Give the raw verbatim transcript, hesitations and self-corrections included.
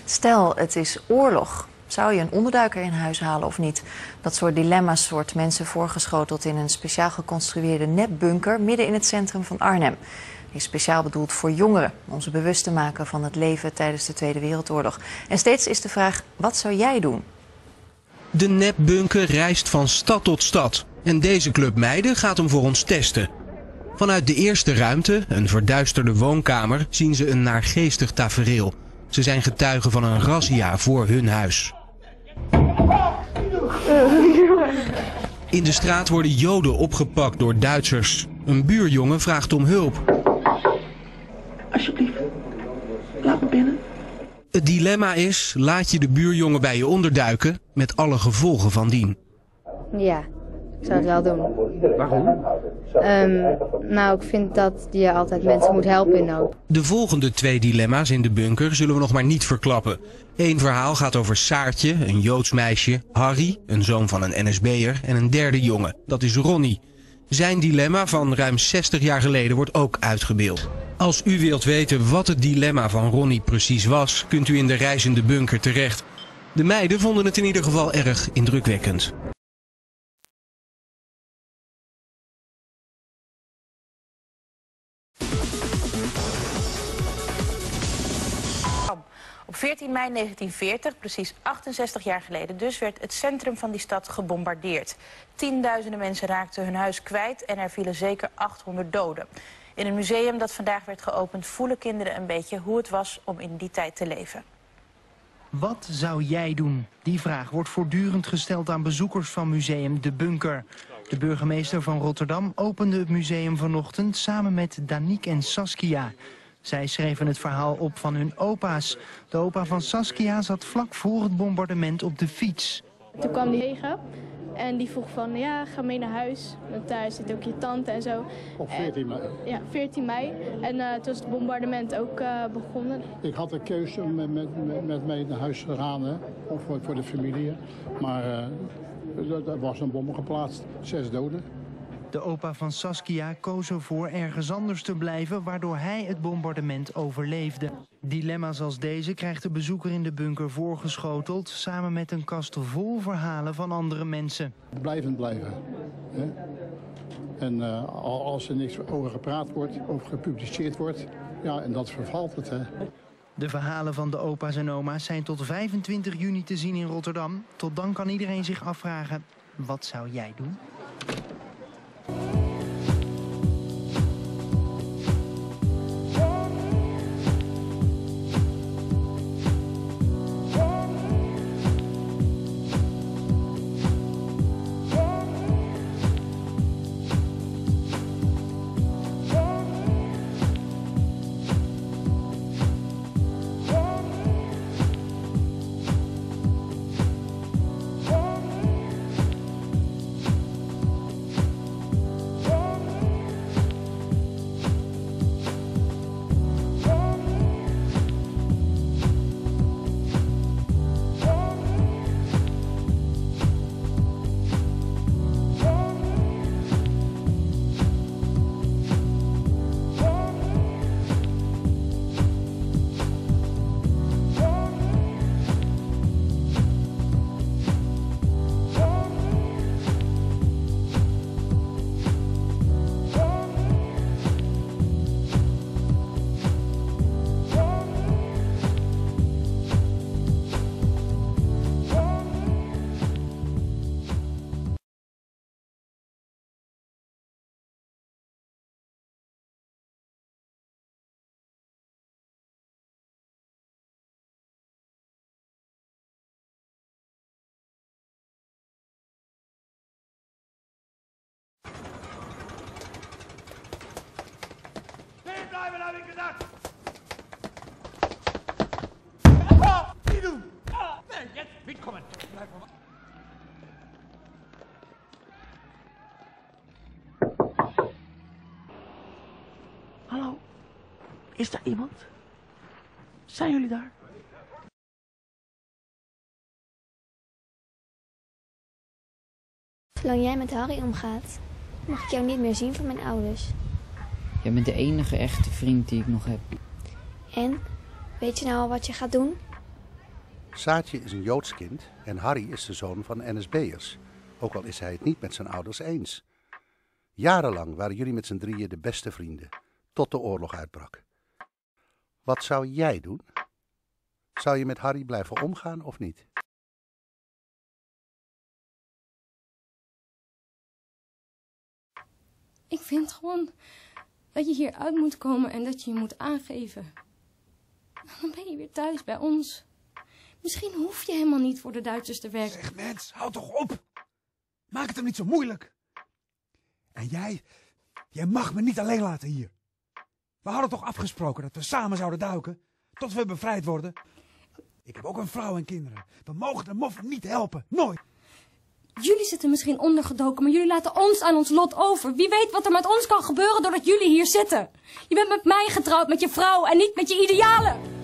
Stel, het is oorlog. Zou je een onderduiker in huis halen of niet? Dat soort dilemma's wordt mensen voorgeschoteld in een speciaal geconstrueerde nepbunker midden in het centrum van Arnhem. Die is speciaal bedoeld voor jongeren, om ze bewust te maken van het leven tijdens de Tweede Wereldoorlog. En steeds is de vraag, wat zou jij doen? De nepbunker reist van stad tot stad. En deze club meiden gaat hem voor ons testen. Vanuit de eerste ruimte, een verduisterde woonkamer, zien ze een naargeestig tafereel. Ze zijn getuigen van een razzia voor hun huis. In de straat worden Joden opgepakt door Duitsers. Een buurjongen vraagt om hulp. Alsjeblieft, laat me binnen. Het dilemma is, laat je de buurjongen bij je onderduiken met alle gevolgen van dien. Ja, ik zou het wel doen. Waarom? Um, nou, ik vind dat je altijd mensen moet helpen in nood. De volgende twee dilemma's in de bunker zullen we nog maar niet verklappen. Eén verhaal gaat over Saartje, een Joods meisje, Harry, een zoon van een N S B'er en een derde jongen, dat is Ronnie. Zijn dilemma van ruim zestig jaar geleden wordt ook uitgebeeld. Als u wilt weten wat het dilemma van Ronnie precies was, kunt u in de reizende bunker terecht. De meiden vonden het in ieder geval erg indrukwekkend. Op veertien mei negentienveertig, precies achtenzestig jaar geleden dus, werd het centrum van die stad gebombardeerd. Tienduizenden mensen raakten hun huis kwijt en er vielen zeker achthonderd doden. In een museum dat vandaag werd geopend voelen kinderen een beetje hoe het was om in die tijd te leven. Wat zou jij doen? Die vraag wordt voortdurend gesteld aan bezoekers van museum De Bunker. De burgemeester van Rotterdam opende het museum vanochtend samen met Daniek en Saskia. Zij schreven het verhaal op van hun opa's. De opa van Saskia zat vlak voor het bombardement op de fiets. Toen kwam die tegen en die vroeg van, ja, ga mee naar huis. Want thuis zit ook je tante en zo. Op veertien mei. En, ja, veertien mei. En uh, toen is het bombardement ook uh, begonnen. Ik had de keuze om met, met, met mee naar huis te gaan, hè, voor, voor de familie. Maar uh, er was een bom geplaatst, zes doden. De opa van Saskia koos ervoor ergens anders te blijven, waardoor hij het bombardement overleefde. Dilemma's als deze krijgt de bezoeker in de bunker voorgeschoteld, samen met een kast vol verhalen van andere mensen. Blijvend blijven. Hè? En uh, als er niks over gepraat wordt, over gepubliceerd wordt, ja, en dat vervalt het. Hè? De verhalen van de opa's en oma's zijn tot vijfentwintig juni te zien in Rotterdam. Tot dan kan iedereen zich afvragen, wat zou jij doen? Blijven, heb ik gezegd! Niet doen! Nee, jetzt, mitkommen! Blijf maar. Hallo? Is daar iemand? Zijn jullie daar? Zolang jij met Harry omgaat, mag ik jou niet meer zien van mijn ouders. Jij bent de enige echte vriend die ik nog heb. En, weet je nou al wat je gaat doen? Saartje is een Joods kind en Harry is de zoon van N S B'ers. Ook al is hij het niet met zijn ouders eens. Jarenlang waren jullie met z'n drieën de beste vrienden, tot de oorlog uitbrak. Wat zou jij doen? Zou je met Harry blijven omgaan of niet? Ik vind gewoon dat je hier uit moet komen en dat je je moet aangeven. Dan ben je weer thuis bij ons. Misschien hoef je helemaal niet voor de Duitsers te werken. Zeg mens, hou toch op. Maak het hem niet zo moeilijk. En jij, jij mag me niet alleen laten hier. We hadden toch afgesproken dat we samen zouden duiken, tot we bevrijd worden. Ik heb ook een vrouw en kinderen. We mogen de moffen niet helpen, nooit. Jullie zitten misschien ondergedoken, maar jullie laten ons aan ons lot over. Wie weet wat er met ons kan gebeuren doordat jullie hier zitten. Je bent met mij getrouwd, met je vrouw en niet met je idealen.